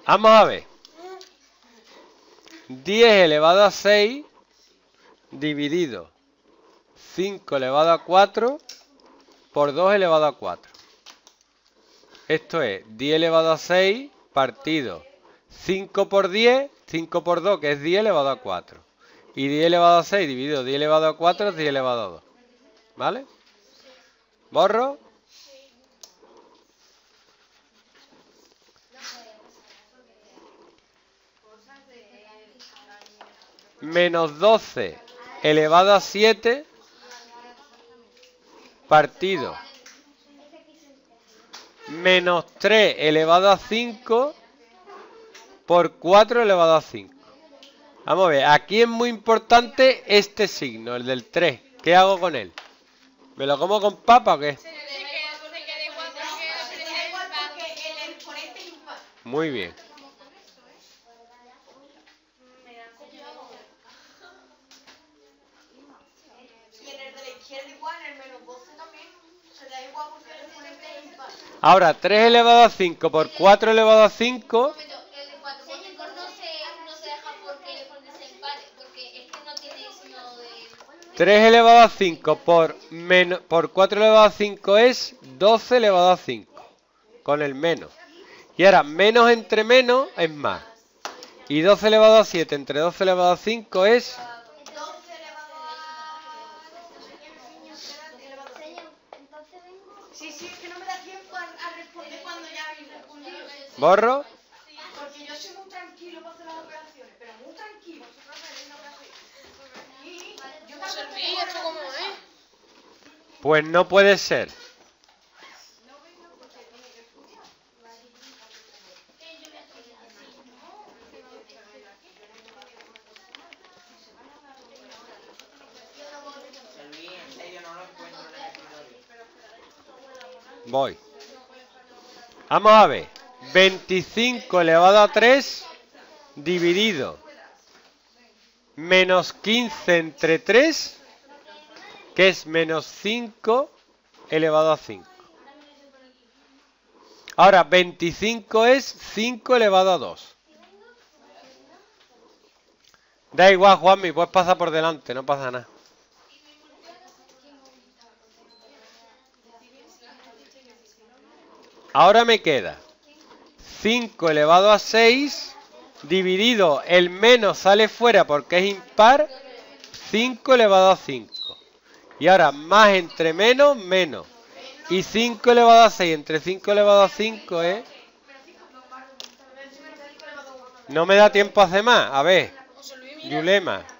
Vamos a ver. 10 elevado a 6 dividido 5 elevado a 4 por 2 elevado a 4. Esto es 10 elevado a 6 partido 5 por 10, 5 por 2, que es 10 elevado a 4. Y 10 elevado a 6 dividido 10 elevado a 4 es 10 elevado a 2. ¿Vale? Borro. Menos 12 elevado a 7 partido menos 3 elevado a 5 por 4 elevado a 5. Vamos a ver, aquí es muy importante este signo, el del 3. ¿Qué hago con él? ¿Me lo como con papa o qué? Muy bien. Ahora, 3 elevado a 5 por 4 elevado a 5... 3 elevado a 5 por 4 elevado a 5 es 12 elevado a 5. Con el menos. Y ahora, menos entre menos es más. Y 12 elevado a 7 entre 12 elevado a 5 es... Sí, es que no me da tiempo a responder cuando ya habéis respondido. ¿Borro? Porque yo soy muy tranquilo para hacer las operaciones, pero muy tranquilo. ¿Esto cómo es? Pues no puede ser. Voy. Vamos a ver. 25 elevado a 3 dividido menos 15 entre 3, que es menos 5 elevado a 5. Ahora, 25 es 5 elevado a 2. Da igual, Juanmi, puedes pasar por delante, no pasa nada. Ahora me queda 5 elevado a 6 dividido, el menos sale fuera porque es impar, 5 elevado a 5. Y ahora más entre menos, menos. Y 5 elevado a 6 entre 5 elevado a 5 es... No me da tiempo a hacer más. A ver, Yulema.